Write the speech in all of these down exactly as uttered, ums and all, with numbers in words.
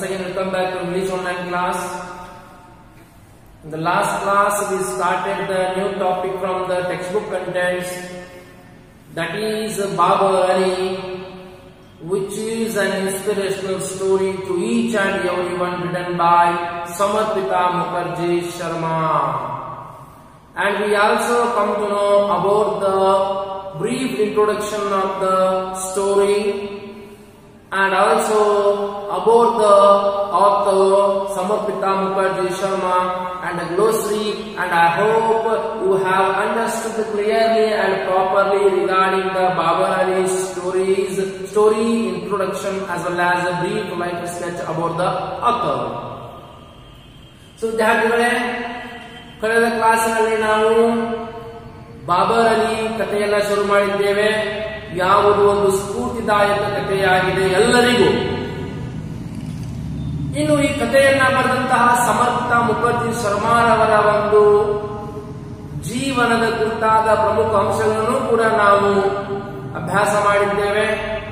Once again, welcome back to English online class. In the last class, we started the new topic from the textbook contents, that is Babar Ali, which is an inspirational story to each and everyone, written by Samarpita Mukherjee Sharma. And we also come to know about the brief introduction of the story and also about the author Samarpita Mukherjee Sharma and the glossary, and I hope you have understood clearly and properly regarding the Babar Ali stories, story introduction as well as a brief life sketch about the author. So ವಿದ್ಯಾರ್ಥಿಗಳೇ, ಕಳೆದ ಕ್ಲಾಸಿನಲ್ಲಿ ನಾವು ಬಾಬರ್ ಅಲಿ ಕಥೆಯನ್ನ ಶುರು ಮಾಡಿದ್ದೇವೆ. ಯಾವುದು ಒಂದು ಸ್ಫೂರ್ತಿದಾಯಕ ಕಥೆಯಾಗಿದೆ ಎಲ್ಲರಿಗೂ. ಇನ್ನು ಈ ಕಥೆಯನ್ನ ಬರೆದಂತಹ ಸಮರ್ಪಿತ ಮುಖರ್ಜಿ ಶರ್ಮಾರವರ ಒಂದು ಜೀವನದ ಕುರಿತಾದ ಪ್ರಮುಖ ಅಂಶಗಳನ್ನು ಕೂಡ ನಾವು ಅಭ್ಯಾಸ ಮಾಡಿದ್ದೇವೆ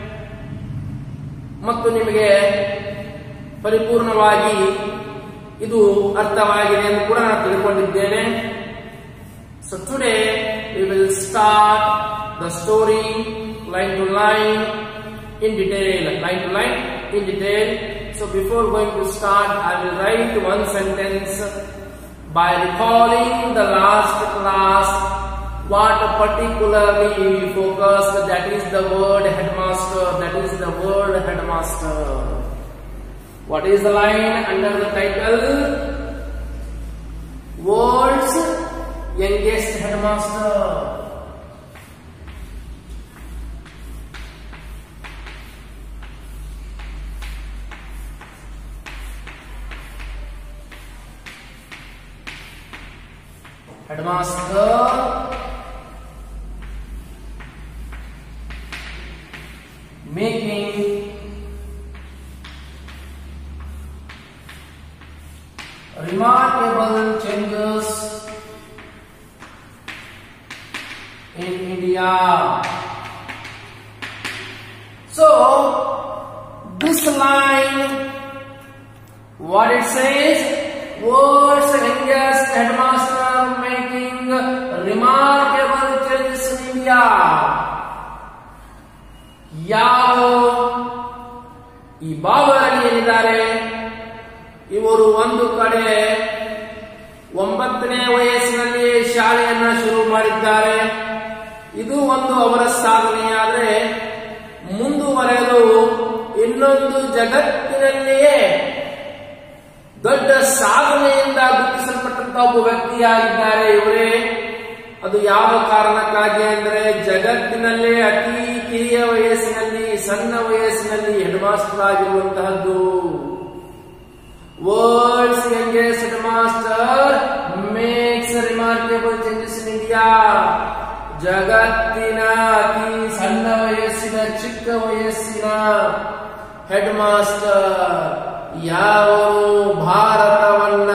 ಮತ್ತು ನಿಮಗೆ ಪರಿಪೂರ್ಣವಾಗಿ ಇದು ಅರ್ಥವಾಗಿದೆ ಎಂದು ಕೂಡ ನಾನು ತಿಳ್ಕೊಂಡಿದ್ದೇನೆ. So today we will start the story line to line in detail, line to line in detail. So before going to start, I will write one sentence by recalling the last class what particularly we focused, that is the word headmaster, that is the word headmaster. What is the line under the title? World's youngest headmaster. Headmaster making remarkable changes in India. So this line, what it says, world's youngest headmaster making remarkable changes in India. ಯಾವ ಈ ಬಾಬರ್ ಅಲಿ ಏನಿದ್ದಾರೆ, ಇವರು ಒಂದು ಕಡೆ ಒಂಬತ್ತನೇ ವಯಸ್ಸಿನಲ್ಲಿ ಶಾಲೆಯನ್ನ ಶುರು ಮಾಡಿದ್ದಾರೆ. ಇದು ಒಂದು ಅವರ ಸಾಧನೆಯಾದರೆ, ಮುಂದುವರೆದು ಇನ್ನೊಂದು ಜಗತ್ತಿನಲ್ಲಿಯೇ ದೊಡ್ಡ ಸಾಧನೆಯಿಂದ ಗುರುತಿಸಲ್ಪಟ್ಟಂತಹ ಒಬ್ಬ ವ್ಯಕ್ತಿಯಾಗಿದ್ದಾರೆ ಇವರೇ. ಅದು ಯಾವ ಕಾರಣಕ್ಕಾಗಿ ಅಂದ್ರೆ, ಜಗತ್ತಿನಲ್ಲೇ ಅತಿ ಕಿರಿಯ ವಯಸ್ಸಿನಲ್ಲಿ, ಸಣ್ಣ ವಯಸ್ಸಿನಲ್ಲಿ ಹೆಡ್ ಮಾಸ್ಟರ್ ಆಗಿರುವಂತಹದ್ದು. World's youngest headmaster makes remarkable changes in India. ಜಗತ್ತಿನ ಅತಿ ಸಣ್ಣ ವಯಸ್ಸಿನ, ಚಿಕ್ಕ ವಯಸ್ಸಿನ ಹೆಡ್ ಮಾಸ್ಟರ್ ಯಾವನು ಭಾರತವನ್ನ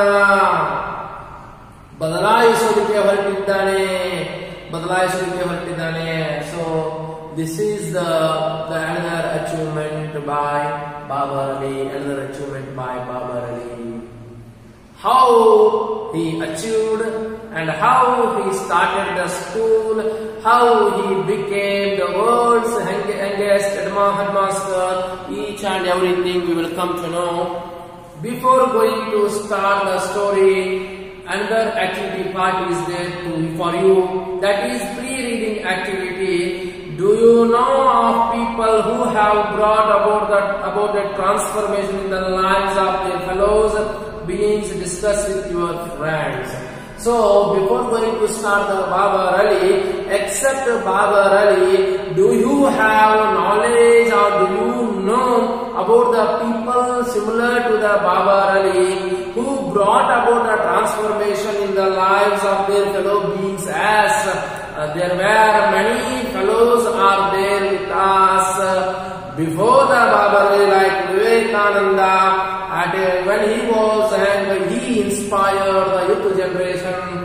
ಬದಲಾಯಿಸೋದಕ್ಕೆ ಹೊರಟಿದ್ದಾನೆ ಬದಲಾಯಿಸೋದಕ್ಕೆ ಹೊರಟಿದ್ದಾನೆ so this is the another achievement by Babar Ali, another achievement by Babar Ali. How he achieved and how he started the school, how he became the world's youngest headmaster, each and everything we will come to know. Before going to start the story, another activity part is there to, for you, that is pre-reading activity. Do you know of people who have brought about that about the transformation in the lives of their fellows beings? Discuss with your friends. So before going to start the Babar Ali, except Babar Ali, do you have knowledge or do you know about the people similar to the Babar Ali who brought about the transformation in the lives of their fellow beings, as uh, there were many fellows are there with us uh, before the Babar Ali, like Vivekananda, at, uh, when he was and he inspired the youth generation of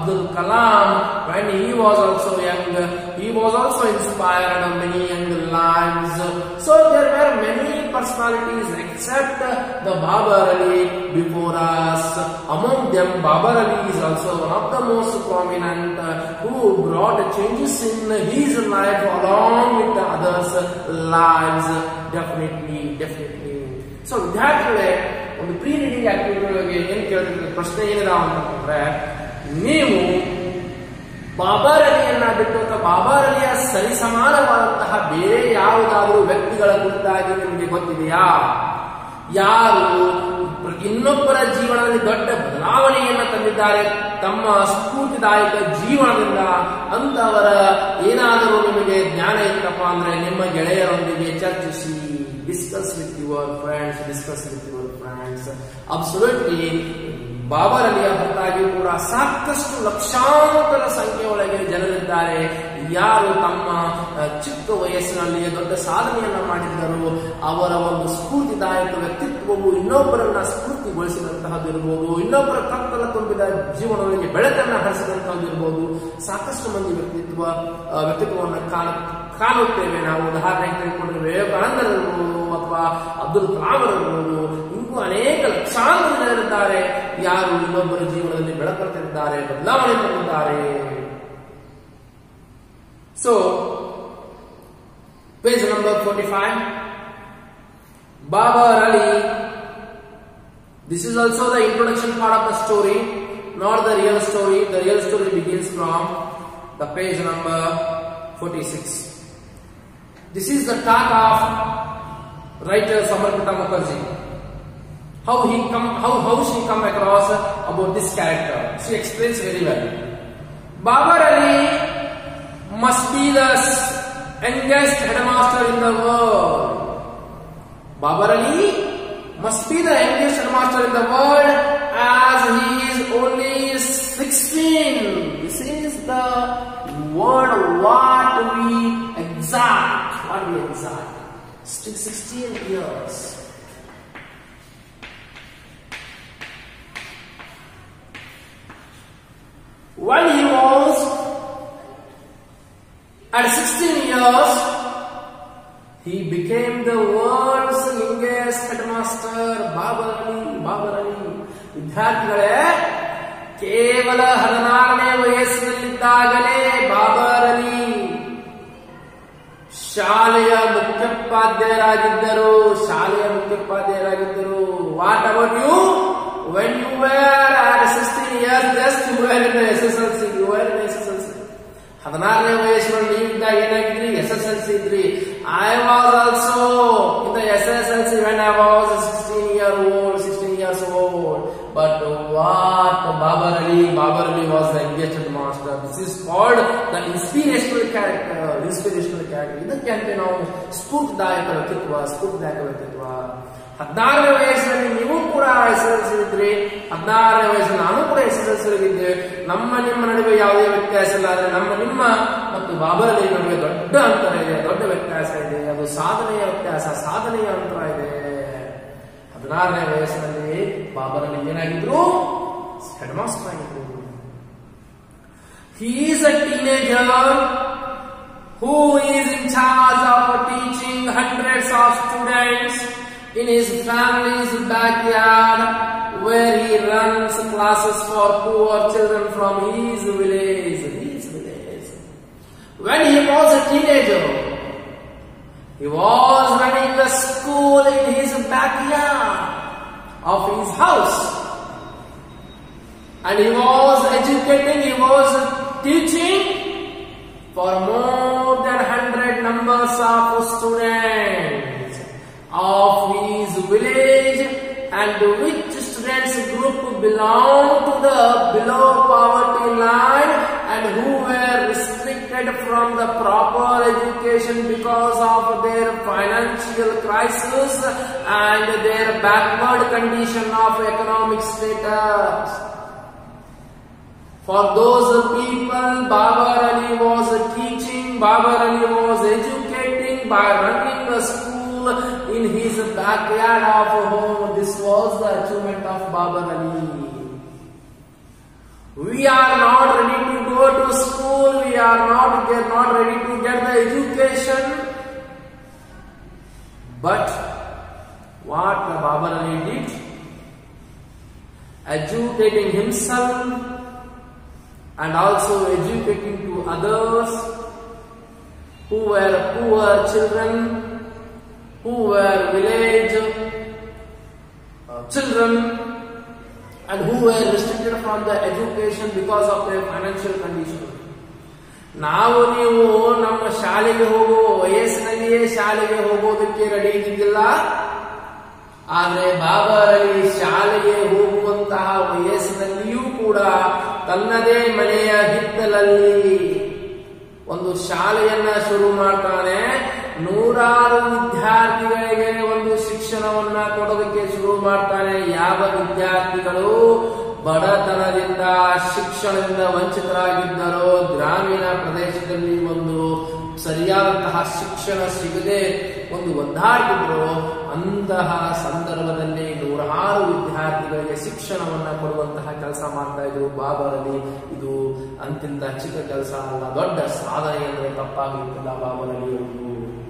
Abdul Kalam, when he was also young, he was also inspired many young lives. So there were many personalities except the Babar Ali before us. Among them, Babar Ali is also one of the most prominent who brought changes in his life along with the others' lives. Definitely, definitely. So ವಿದ್ಯಾರ್ಥಿಗಳೇ, ಒಂದು pre reading activity ಒಳಗೆ ಏನ್ ಕೇಳ್ತಿದ್ರೆ ಪ್ರಶ್ನೆ ಏನಿದೆ ಅಂತಂದ್ರೆ, ನೀವು ಬಾಬರ್ ಅಲಿಯನ್ನ ಬಿಟ್ಟು ಅಥವಾ ಬಾಬರ್ ಅಲಿಯ ಸರಿಸಮಾನವಾದಂತಹ ಬೇರೆ ಯಾವುದಾದರೂ ವ್ಯಕ್ತಿಗಳ ಕುರಿತಾಗಿ ನಿಮಗೆ ಗೊತ್ತಿದೆಯಾ? ಯಾರು ಇನ್ನೊಬ್ಬರ ಜೀವನದಲ್ಲಿ ದೊಡ್ಡ ಬದಲಾವಣೆಯನ್ನ ತಂದಿದ್ದಾರೆ ತಮ್ಮ ಸ್ಫೂರ್ತಿದಾಯಕ ಜೀವನದಿಂದ ಅಂತವರ ಏನಾದರೂ ನಿಮಗೆ ಜ್ಞಾನ ಇತ್ತಪ್ಪ ಅಂದ್ರೆ ನಿಮ್ಮ ಗೆಳೆಯರೊಂದಿಗೆ ಚರ್ಚಿಸಿ. Discuss with your friends, discuss with your friends. Absolutely. Babur ಅಲಿಯ ಹೊರತಾಗಿ ಕೂಡ ಸಾಕಷ್ಟು ಲಕ್ಷಾಂತರ ಸಂಖ್ಯೆ ಒಳಗೆ ಜನರಿದ್ದಾರೆ ಯಾರು ತಮ್ಮ ಚಿಕ್ಕ ವಯಸ್ಸಿನಲ್ಲಿ ದೊಡ್ಡ ಸಾಧನೆಯನ್ನ ಮಾಡಿದ್ದರು. ಅವರ ಒಂದು ಸ್ಫೂರ್ತಿದಾಯಕ ವ್ಯಕ್ತಿತ್ವವು ಇನ್ನೊಬ್ಬರನ್ನ ಸ್ಫೂರ್ತಿಗೊಳಿಸಿದಂತಹದ್ದು ಇರಬಹುದು, ಇನ್ನೊಬ್ಬರ ಕತ್ತಲ ತುಂಬಿದ ಜೀವನಗಳಿಗೆ ಬೆಳಕನ್ನ ಹರಿಸಿದಂತಹದ್ದು ಇರಬಹುದು. ಸಾಕಷ್ಟು ಮಂದಿ ವ್ಯಕ್ತಿತ್ವ ವ್ಯಕ್ತಿತ್ವವನ್ನು ಕಾಣ ಕಾಣುತ್ತೇವೆ ನಾವು. ಉದಾಹರಣೆಗೆ ತೆಗೆದುಕೊಂಡ್ರೆ ವಿವೇಕಾನಂದರು ಇರಬಹುದು ಅಥವಾ ಅಬ್ದುಲ್ ಕಲಾಂ ಇರಬಹುದು. ಇನ್ನೂ ಅನೇಕ ಲಕ್ಷಾಂತರ ಜನರಿದ್ದಾರೆ ಯಾರು ಇನ್ನೊಬ್ಬರ ಜೀವನದಲ್ಲಿ ಬೆಳಕುತ್ತಿದ್ದಾರೆ, ಬದಲಾವಣೆ ತಂದಿದ್ದಾರೆ. So page number forty-five. Babar Ali. This is also the introduction part of the story, not the real story. The real story begins from the page number forty-six. This is the talk of writer Samarpita Mukherjee. How he come, how how she come across about this character. She explains very well. Babar Ali must be the youngest headmaster in the world. Babar Ali must be the youngest headmaster in the world as he is only sixteen. This is the word what we exact. What we exact. Still sixteen years. When he was at sixteen years, he became the world's youngest headmaster. Babar Ali, Babar Ali. ವಿದ್ಯಾರ್ಥಿಗಳೇ, ಕೇವಲ ಹದಿನಾರನೇ ವಯಸ್ಸಿನಲ್ಲಿದ್ದಾಗಲೇ ಬಾಬರ್ ಅಲಿ ಶಾಲೆಯ ಮುಖ್ಯೋಪಾಧ್ಯಾಯರಾಗಿದ್ದರು. ಶಾಲೆಯ ಮುಖ್ಯೋಪಾಧ್ಯಾಯರಾಗಿದ್ದರು. What about you? When you were at sixteen years, just you were in the S S L C. You were in the S S L C. ಹದಿನಾರನೇ ವಯಸ್ಸಿನಲ್ಲಿ ನೀವಿದ್ದಾಗ ಏನಾಗಿದ್ರಿ? ಎಸ್ ಎಸ್ ಎಲ್ ಸಿ ಇದ್ರಿ. I was also in the S S L C when I was sixteen year old, sixteen years old. But what Babar Ali? Babar Ali was the youngest master. This is called the inspirational character. Inspirational character. ಇದಕ್ಕೆ ನಾವು ಸ್ಫೂರ್ತಿದಾಯಕ ವ್ಯಕ್ತಿತ್ವ, ಸ್ಫೂರ್ತಿದಾಯಕ ವ್ಯಕ್ತಿತ್ವ. ಹದಿನಾರನೇ ವಯಸ್ಸಿನಲ್ಲಿ ನೀವು ಕೂಡ ಎಸ್ ಎಸ್ ಎಲ್ ಸಿ ಇದ್ರಿ. ಹದಿನಾರನೇ ವಯಸ್ಸಲ್ಲಿ ನಾನು ಕೂಡ ಎಸ್ ಎಸ್ ಎಲ್ ಸಿ ಇದ್ದೆ. ನಮ್ಮ ನಿಮ್ಮ ನಡುವೆ ಯಾವುದೇ ವ್ಯತ್ಯಾಸ ಇಲ್ಲ. ಆದರೆ ನಮ್ಮ ನಿಮ್ಮ ಮತ್ತು ಬಾಬರ್ ಅಲಿ ನಡುವೆ ದೊಡ್ಡ ಅಂತರ ಇದೆ, ದೊಡ್ಡ ವ್ಯತ್ಯಾಸ ಇದೆ. ಅದು ಸಾಧನೆಯ ವ್ಯತ್ಯಾಸ, ಸಾಧನೆಯ ಅಂತರ ಇದೆ. ಹದಿನಾರನೇ ವಯಸ್ಸಿನಲ್ಲಿ ಬಾಬರ್ ಅಲಿ ಏನಾಗಿದ್ರು? ಹೆಡ್ ಮಾಸ್ಟರ್ ಆಗಿದ್ರು. He is a teenager who is in charge of teaching hundreds of students in his family's backyard, where he runs classes for poor children from his village. His village. When he was a teenager, he was running a school in his backyard of his house, and he was educating, he was teaching for more than hundred numbers of students of his village, and which students group belong to the below poverty line and who were restricted from the proper education because of their financial crisis and their backward condition of economic status. For those people, Babar Ali was teaching, Babar Ali was educating by running a school in his backyard of home. This was the achievement of Babar Ali. We are not ready to go to school. We are not, we are not ready to get the education. But what the Babar Ali did, educating himself and also educating to others who were poor children, who were village uh, children, and who were restricted from the education because of their financial condition. ನಾವು ನೀವು ನಮ್ಮ ಶಾಲೆಗೆ ಹೋಗುವ ವಯಸ್ಸಿನಲ್ಲಿಯೇ ಶಾಲೆಗೆ ಹೋಗೋದಕ್ಕೆ ready ಇದ್ದಿಲ್ಲ. ಆದರೆ ಬಾಬರ್ ಅಲಿ ಶಾಲೆಗೆ ಹೋಗುವಂತಹ ವಯಸ್ಸಿನಲ್ಲಿಯೂ ಕೂಡ ತನ್ನದೇ ಮನೆಯ ಹಿತ್ತಲಲ್ಲಿ ಒಂದು ಶಾಲೆಯನ್ನ ಶುರು ಮಾಡ್ತಾನೆ. ನೂರಾರು ವಿದ್ಯಾರ್ಥಿಗಳಿಗೆ ಒಂದು ಶಿಕ್ಷಣವನ್ನ ಕೊಡೋದಕ್ಕೆ ಶುರು ಮಾಡ್ತಾನೆ. ಯಾವ ವಿದ್ಯಾರ್ಥಿಗಳು ಬಡತನದಿಂದ ಶಿಕ್ಷಣದಿಂದ ವಂಚಿತರಾಗಿದ್ದರೋ, ಗ್ರಾಮೀಣ ಪ್ರದೇಶದಲ್ಲಿ ಒಂದು ಸರಿಯಾದಂತಹ ಶಿಕ್ಷಣ ಸಿಗದೆ ಒಂದು ಒದ್ದಾಡಿದ್ರು, ಅಂತಹ ಸಂದರ್ಭದಲ್ಲಿ ನೂರಾರು ವಿದ್ಯಾರ್ಥಿಗಳಿಗೆ ಶಿಕ್ಷಣವನ್ನ ಕೊಡುವಂತಹ ಕೆಲಸ ಮಾಡ್ತಾ ಇದ್ರು ಬಾಬರ್ ಅಲಿ. ಇದು ಅಂತಿಂತ ಚಿಕ್ಕ ಕೆಲಸ ಅಲ್ಲ, ದೊಡ್ಡ ಸಾಧನೆ ಅಂದರೆ ತಪ್ಪಾಗಿರುತ್ತಿಲ್ಲ ಬಾಬರ್ ಅಲಿ ಅವರು.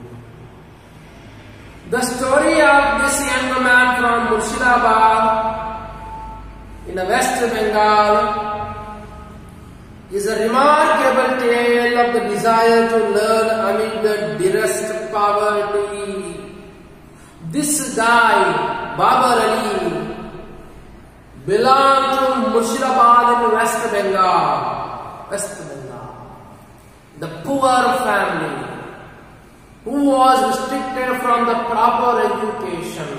The story of this young man from Murshidabad in the West Bengal is a remarkable tale of the desire to learn amid the direst poverty. This guy, Babar Ali, belonged to Murshidabad in West Bengal. West Bengal. The poor family who was restricted from the proper education.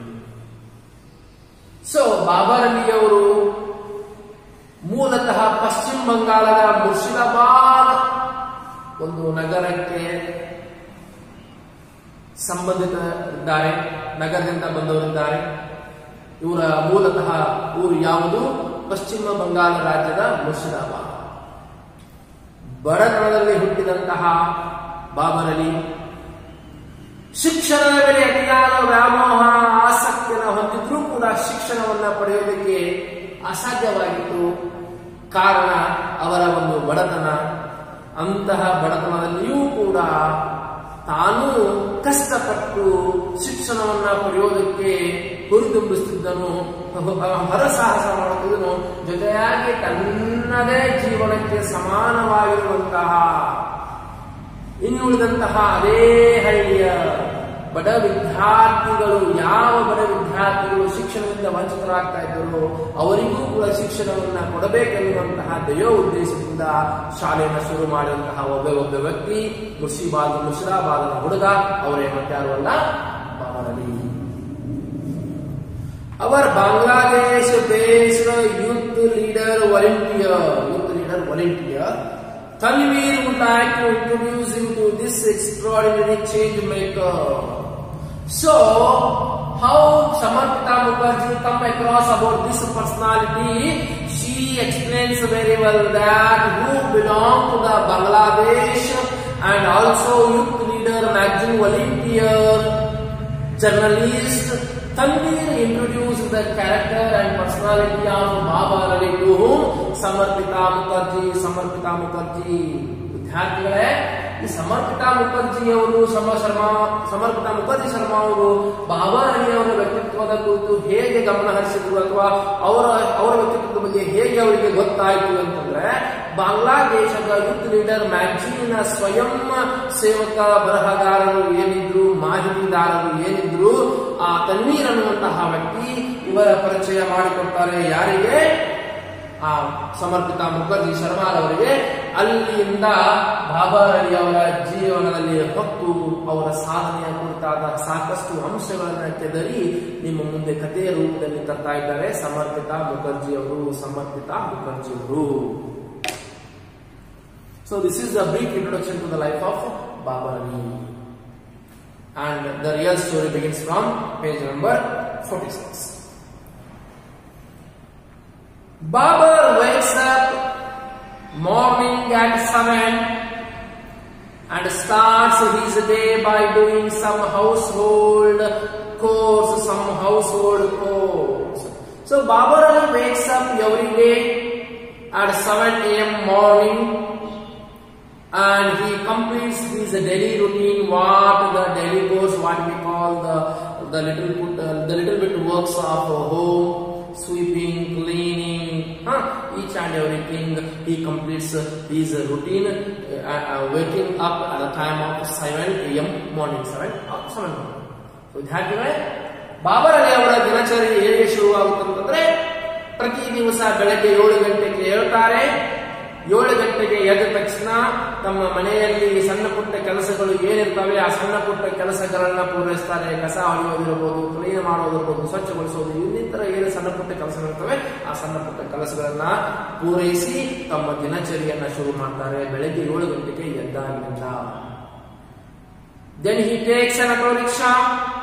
So, Babar Ali ಅವರು ಮೂಲತಃ ಪಶ್ಚಿಮ ಬಂಗಾಳದ ಮುರ್ಷಿದಾಬಾದ್ ಒಂದು ನಗರಕ್ಕೆ ಸಂಬಂಧಿತರಿದ್ದಾರೆ, ನಗರದಿಂದ ಬಂದವರಿದ್ದಾರೆ. ಇವರ ಮೂಲತಃ ಊರು ಯಾವುದು? ಪಶ್ಚಿಮ ಬಂಗಾಳ ರಾಜ್ಯದ ಮುರ್ಷಿದಾಬಾದ್. ಬಡತನದಲ್ಲಿ ಹುಟ್ಟಿದಂತಹ ಬಾಬರ್ ಅಲಿ ಶಿಕ್ಷಣದ ಮೇಲೆ ಅತಿಯಾದ ವ್ಯಾಮೋಹ ಆಸಕ್ತಿಯನ್ನು ಹೊಂದಿದ್ರೂ ಕೂಡ ಶಿಕ್ಷಣವನ್ನ ಪಡೆಯೋದಕ್ಕೆ ಅಸಾಧ್ಯವಾಗಿತ್ತು. ಕಾರಣ ಅವರ ಒಂದು ಬಡತನ. ಅಂತಹ ಬಡತನದಲ್ಲಿಯೂ ಕೂಡ ತಾನು ಕಷ್ಟಪಟ್ಟು ಶಿಕ್ಷಣವನ್ನ ಪಡೆಯೋದಕ್ಕೆ ಹುರಿದುಂಬಿಸುತ್ತಿದ್ದನು, ಹರಸಾಹಸ ಮಾಡುತ್ತಿದ್ದನು. ಜೊತೆಯಾಗಿ ತನ್ನದೇ ಜೀವನಕ್ಕೆ ಸಮಾನವಾಗಿರುವಂತಹ ಇನ್ನುಳಿದಂತಹ ಅದೇ ಹಳ್ಳಿಯ ಬಡ ವಿದ್ಯಾರ್ಥಿಗಳು, ಯಾವ ಬಡ ವಿದ್ಯಾರ್ಥಿಗಳು ಶಿಕ್ಷಣದಿಂದ ವಂಚಿತರಾಗ್ತಾ ಇದ್ದರು ಅವರಿಗೂ ಕೂಡ ಶಿಕ್ಷಣವನ್ನ ಕೊಡಬೇಕೆನ್ನುವಂತಹ ದಯೋ ಉದ್ದೇಶದಿಂದ ಶಾಲೆಯನ್ನು ಶುರು ಮಾಡಿದಂತಹ ಒಬ್ಬ ಒಬ್ಬ ವ್ಯಕ್ತಿ ಮುರ್ಷಿದಾಬಾದ್ ಮುರ್ಷಿದಾಬಾದ್ನ ಹುಡುಗ, ಅವರೇ ಮತ್ತಾರು ಅಲ್ಲ, Babar Ali. Our Bangladesh based youth leader volunteer youth leader volunteer Tanveer would like to introduce you to this extraordinary change maker. So, how Samarpita Mukherjee come across about this personality? She explains very well that who belong to the Bangladesh and also youth leader, magazine volunteer, journalist. Tanveer introduced the character and personality of Babar Ali to whom? Samarpita Mukherjee. Samarpita Mukherjee. ವಿದ್ಯಾರ್ಥಿಗಳೇ, ಈ ಸಮರ್ಪಿತಾ ಮುಖರ್ಜಿ ಅವರು ಶರ್ಮಾ ಸಮರ್ಪಿತಾ ಮುಖರ್ಜಿ ಶರ್ಮಾ ಅವರು ಬಾಬರ್ ಅಲಿ ಅವರ ವ್ಯಕ್ತಿತ್ವದ ಕುರಿತು ಹೇಗೆ ಗಮನ ಹರಿಸಿದ್ರು ಅಥವಾ ಅವರ ಅವರ ವ್ಯಕ್ತಿತ್ವದ ಬಗ್ಗೆ ಹೇಗೆ ಅವರಿಗೆ ಗೊತ್ತಾಯಿತು ಅಂತಂದ್ರೆ, ಬಾಂಗ್ಲಾದೇಶದ ಯೂತ್ ಲೀಡರ್ ಮ್ಯಾಗಝೀನ್ ಸ್ವಯಂ ಸೇವಕ ಬರಹಗಾರರು ಏನಿದ್ರು, ಮಾಹಿತಿದಾರರು ಏನಿದ್ರು, ಆ ತನ್ವೀರ್ ಅನ್ನುವಂತಹ ವ್ಯಕ್ತಿ ಇವರ ಪರಿಚಯ ಮಾಡಿಕೊಡ್ತಾರೆ. ಯಾರಿಗೆ? ಆ ಸಮರ್ಪಿತಾ ಮುಖರ್ಜಿ ಶರ್ಮಾರ್ ಅವರಿಗೆ. ಅಲ್ಲಿಯಿಂದ ಬಾಬರ್ ಅಲಿ ಅವರ ಜೀವನದಲ್ಲಿ ಹೊತ್ತು ಅವರ ಸಾಧನೆಯ ಕುರಿತಾದ ಸಾಕಷ್ಟು ಅಂಶಗಳನ್ನು ಕೆದರಿ ನಿಮ್ಮ ಮುಂದೆ ಕಥೆಯ ರೂಪದಲ್ಲಿ ತರ್ತಾ ಇದ್ದಾರೆ ಸಮರ್ಪಿತಾ ಮುಖರ್ಜಿ ಅವರು. ಸಮರ್ಪಿತಾ ಮುಖರ್ಜಿ ಅವರು. So this is a brief introduction to the life of Babar Ali, and the real story begins from page number forty-six. Babar wakes up morning at seven and starts his day by doing some household chores, some household chores. So Babar Ali wakes up every day at seven A M morning, and he completes his daily routine, what the daily course, what we call the the little bit uh, the little bit works of home, sweeping, cleaning, huh? each and everything he completes his routine, uh, uh, waking up at the time of seven A M morning, seven or seven. So ವಿದ್ಯಾರ್ಥಿಗಳೇ, ಬಾಬರ್ ಅಲಿ ಅವರ ದಿನಚರಿ ಹೇಗೆ ಶುರುವಾಗುತ್ತಂತಂದ್ರೆ, ಪ್ರತಿ ದಿವಸ ಬೆಳಗ್ಗೆ ಏಳು ಗಂಟೆಗೆ ಹೇಳ್ತಾರೆ. ಏಳು ಗಂಟೆಗೆ ಎದ್ದ ತಕ್ಷಣ ತಮ್ಮ ಮನೆಯಲ್ಲಿ ಸಣ್ಣ ಪುಟ್ಟ ಕೆಲಸಗಳು ಏನಿರ್ತವೆ ಆ ಸಣ್ಣ ಪುಟ್ಟ ಕೆಲಸಗಳನ್ನ ಪೂರೈಸ್ತಾರೆ. ಕಸ ಹೊಡೆಯೋದಿರಬಹುದು, ಕ್ಲೀನ್ ಮಾಡೋದಿರಬಹುದು, ಸ್ವಚ್ಛಗೊಳಿಸೋದು, ಇನ್ನಿತರ ಏನು ಸಣ್ಣ ಪುಟ್ಟ ಕೆಲಸಗಳಿರ್ತವೆ ಆ ಸಣ್ಣ ಪುಟ್ಟ ಕೆಲಸಗಳನ್ನ ಪೂರೈಸಿ ತಮ್ಮ ದಿನಚರಿಯನ್ನ ಶುರು ಮಾಡ್ತಾರೆ ಬೆಳಗ್ಗೆ ಏಳು ಗಂಟೆಗೆ ಎದ್ದಾಗಿನಿಂದ. Then he takes an auto rickshaw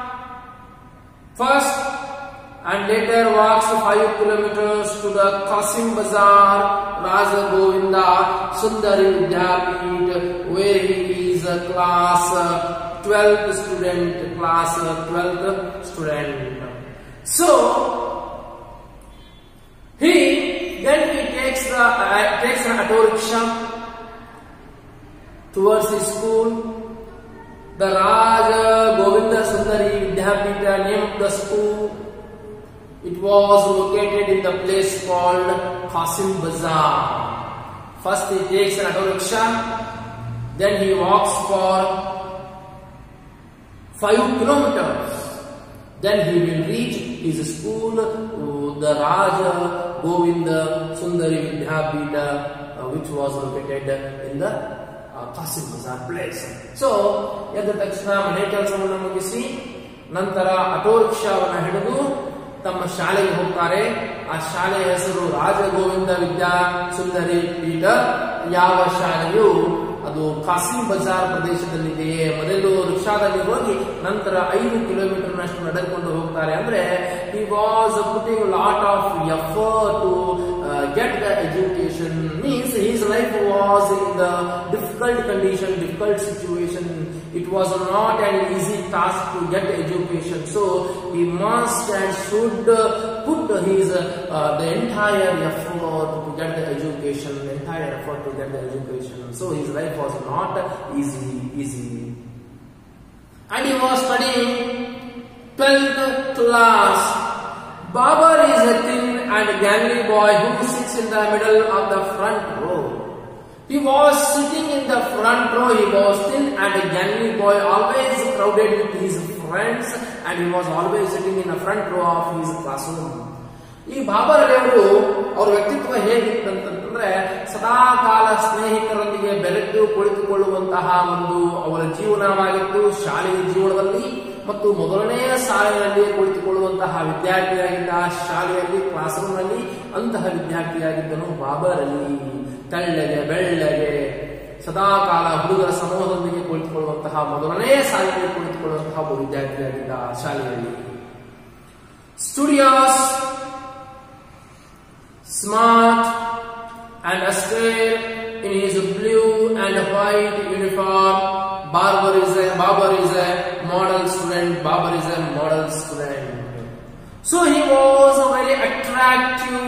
first and later walks five kilometers to the Qasim Bazaar Raja Govinda Sundari Vidyapith, where he is a class twelfth student, class twelfth student. So he then he takes the uh, takes an auto rickshaw towards his school. The Raja Govinda Sundari Vidyapith, name of the school, it was located in the place called Qasim Bazaar. First he takes an auto rickshaw, then he walks for five kilometers. Then he will reach his school, the Raja Govinda Sundari Vidyapith, which was located in the Qasim Bazaar place. So, ಎದ್ದ ತಕ್ಷಣ ಮನೆ ಕೆಲಸವನ್ನು ಮುಗಿಸಿ ನಂತರ auto ರಿಕ್ಷಾವನ್ನು ಹಿಡಿದು ತಮ್ಮ ಶಾಲೆಗೆ ಹೋಗ್ತಾರೆ. ಆ ಶಾಲೆಯ ಹೆಸರು ರಾಜ ಗೋವಿಂದ ವಿದ್ಯಾ ಸುಂದರಿ ಪೀಠ. ಯಾವ ಶಾಲೆಯು ಅದು ಕಾಸಿಂ ಬಜಾರ್ ಪ್ರದೇಶದಲ್ಲಿದೆಯೇ. ಮೊದಲು ರಿಕ್ಷಾದಲ್ಲಿ ಹೋಗಿ ನಂತರ ಐದು ಕಿಲೋಮೀಟರ್ ನಷ್ಟು ನಡೆದುಕೊಂಡು ಹೋಗ್ತಾರೆ. ಅಂದ್ರೆ he was putting a lot of effort to uh, get the education. Means his life was in the difficult condition, difficult situation. It was not an easy task to get education. So he must and should put his uh, the entire effort to get the education, the entire effort to get the education. So his life was not easy, easy. And he was studying twelfth class. Babar is a thin and gangly boy who sits in the middle of the front row. He was sitting in the front row. He was thin and a gangly boy, always crowded with his friends, and he was always sitting in the front row of his classroom. ಈ ಬಾಬರ್ ಅಲಿ ಅವರು ಅವರ ವ್ಯಕ್ತಿತ್ವ ಹೇಗಿತ್ತಂತಂದ್ರೆ ಸದಾ ಕಾಲ ಸ್ನೇಹಿತರೊಂದಿಗೆ ಬೆರೆತು ಕುಳಿತುಕೊಳ್ಳುವಂತಹ ಒಂದು ಅವರ ಜೀವನವಾಗಿತ್ತು. ಶಾಲೆಯ ಜೀವನದಲ್ಲಿ ಮತ್ತು ಮೊದಲನೆಯ ಸಾಲಿನಲ್ಲಿ ಕುಳಿತುಕೊಳ್ಳುವಂತಹ ವಿದ್ಯಾರ್ಥಿಯಾಗಿದ್ದ, ಶಾಲೆಯಲ್ಲಿ ಕ್ಲಾಸ್ ರೂಮ್ ನಲ್ಲಿ ಅಂತಹ ವಿದ್ಯಾರ್ಥಿಯಾಗಿದ್ದನು ಬಾಬರ್ ಅಲಿ. ತೆಳ್ಳಗೆ ಬೆಳ್ಳಗೆ ಸದಾ ಕಾಲ ಹುಡುಗರ ಸಮೂಹದೊಂದಿಗೆ ಕುಳಿತುಕೊಳ್ಳುವಂತಹ ಮೊದಲನೇ ಸಾಲಿನಲ್ಲಿ ಕುಳಿತುಕೊಳ್ಳುವಂತಹ ಒಬ್ಬ ವಿದ್ಯಾರ್ಥಿಯಾಗಿದ್ದ ಶಾಲೆಯಲ್ಲಿ. Studious, smart and austere in his blue and white uniform. Babar is a Babar is a model student. Babar is a model student. So he was a very attractive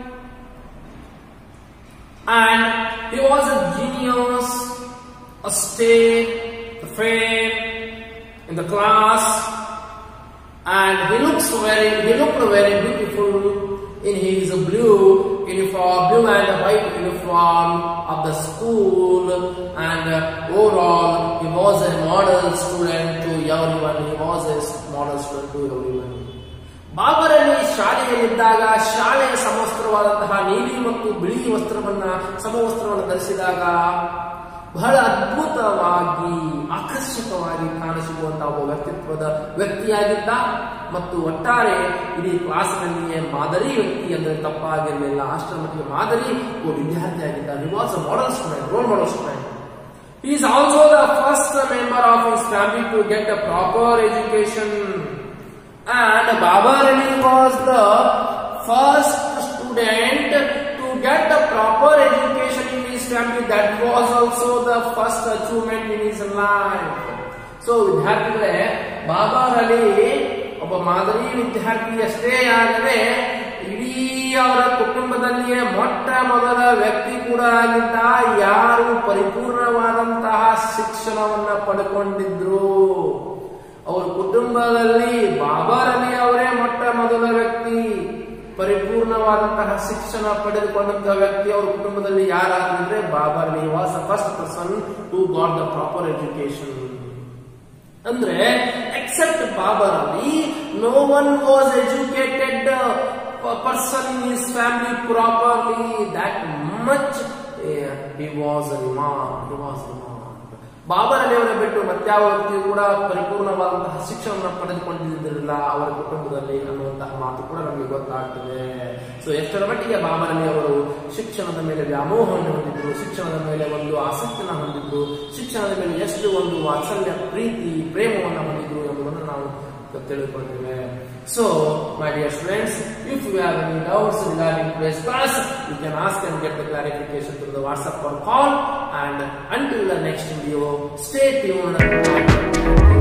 and he was a genius, austere, fair in the class, and he looks very he looked very beautiful in his blue uniform, blue and white uniform of the school, and uh, overall he was a model student to everyone. He was a model student to everyone. Babar Ali ಶಾಲೆಯಲ್ಲಿದ್ದಾಗ ಶಾಲೆಯ ಸಮವಸ್ತ್ರವಾದಂತಹ ನೀಲಿ ಮತ್ತು ಬಿಳಿ ವಸ್ತ್ರವನ್ನ ಸಮವಸ್ತ್ರವನ್ನು ಧರಿಸಿದಾಗ ಬಹಳ ಅದ್ಭುತವಾಗಿ ಆಕರ್ಷಕವಾಗಿ ಕಾಣಿಸಿರುವಂತಹ ಒಬ್ಬ ವ್ಯಕ್ತಿತ್ವದ ವ್ಯಕ್ತಿಯಾಗಿದ್ದ ಮತ್ತು ಒಟ್ಟಾರೆ ಇಡೀ ಕ್ಲಾಸ್ನಲ್ಲಿಯೇ ಮಾದರಿ ವ್ಯಕ್ತಿ ಅಂದರೆ ತಪ್ಪಾಗಿರಲಿಲ್ಲ. ಅಷ್ಟರ ಮಟ್ಟಿಗೆ ಮಾದರಿ ಒಬ್ಬ ವಿದ್ಯಾರ್ಥಿಯಾಗಿದ್ದ. He was a model student, role model student. He is also the first member of his family to get a proper education. And Babar Ali was the first student to get a proper education in his family. That was also the first achievement in his life. So ವಿದ್ಯಾರ್ಥಿಗಳೇ, ಬಾಬರ್ ಅಲಿ ಒಬ್ಬ ಮಾದರಿ ವಿದ್ಯಾರ್ಥಿ ಅಷ್ಟೇ ಆದರೆ ಇಡೀ ಅವರ ಕುಟುಂಬದಲ್ಲಿಯೇ ಮೊಟ್ಟ ಮೊದಲ ವ್ಯಕ್ತಿ ಕೂಡ ಆಗಿದ್ದ ಯಾರು ಪರಿಪೂರ್ಣವಾದಂತಹ ಶಿಕ್ಷಣವನ್ನ ಪಡ್ಕೊಂಡಿದ್ರು. ಅವರ ಕುಟುಂಬದಲ್ಲಿ ಬಾಬರ್ ಅಲಿ ಅವರೇ ಮೊಟ್ಟ ಮೊದಲ ವ್ಯಕ್ತಿ, ಪರಿಪೂರ್ಣವಾದಂತಹ ಶಿಕ್ಷಣ ಪಡೆದುಕೊಂಡಂತಹ ವ್ಯಕ್ತಿ ಅವರ ಕುಟುಂಬದಲ್ಲಿ ಯಾರಾದ್ರೆ Babar Ali was the first person who got the proper education. ಅಂದ್ರೆ except Babar Ali, no one was educated person in his family properly. That much he was remark, he was remark. Babar Ali ಅವರ ಬಿಟ್ಟು ಮತ್ಯಾವ ವ್ಯಕ್ತಿಯು ಕೂಡ ಪರಿಪೂರ್ಣವಾದಂತಹ ಶಿಕ್ಷಣವನ್ನು ಪಡೆದುಕೊಂಡಿದ್ದಿರಲಿಲ್ಲ ಅವರ ಕುಟುಂಬದಲ್ಲಿ ಅನ್ನುವಂತಹ ಮಾತು ಕೂಡ ನಮಗೆ ಗೊತ್ತಾಗ್ತದೆ. ಸೊ ಎಷ್ಟರ ಮಟ್ಟಿಗೆ ಬಾಬರ್ ಅಲಿ ಅವರು ಶಿಕ್ಷಣದ ಮೇಲೆ ವ್ಯಾಮೋಹವನ್ನು ಹೊಂದಿದ್ರು, ಶಿಕ್ಷಣದ ಮೇಲೆ ಒಂದು ಆಸಕ್ತಿಯನ್ನು ಹೊಂದಿದ್ರು, ಶಿಕ್ಷಣದ ಮೇಲೆ ಎಷ್ಟು ಒಂದು ವಾತ್ಸಲ್ಯ, ಪ್ರೀತಿ, ಪ್ರೇಮವನ್ನು ಹೊಂದಿದ್ರು ಎಂಬುದನ್ನು ನಾವು ತಿಳಿದುಕೊಂಡಿದ್ದೇವೆ. So, my dear students, if you have any doubts regarding today's class, you can ask and get the clarification through the WhatsApp or call. And until the next video, stay tuned.